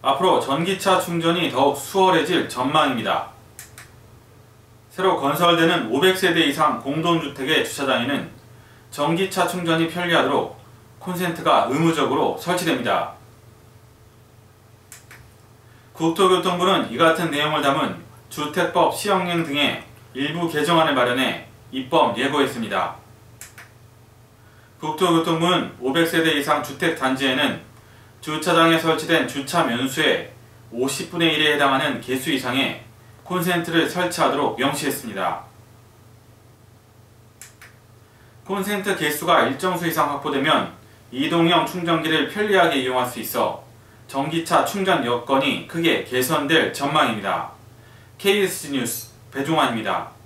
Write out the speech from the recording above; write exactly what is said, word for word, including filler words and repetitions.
앞으로 전기차 충전이 더욱 수월해질 전망입니다. 새로 건설되는 오백 세대 이상 공동주택의 주차장에는 전기차 충전이 편리하도록 콘센트가 의무적으로 설치됩니다. 국토교통부는 이 같은 내용을 담은 주택법 시행령 등의 일부 개정안을 마련해 입법 예고했습니다. 국토교통부는 오백 세대 이상 주택단지에는 주차장에 설치된 주차 면수의 오십분의 일에 해당하는 개수 이상의 콘센트를 설치하도록 명시했습니다. 콘센트 개수가 일정 수 이상 확보되면 이동형 충전기를 편리하게 이용할 수 있어 전기차 충전 여건이 크게 개선될 전망입니다. 케이비에스 뉴스 배종환입니다.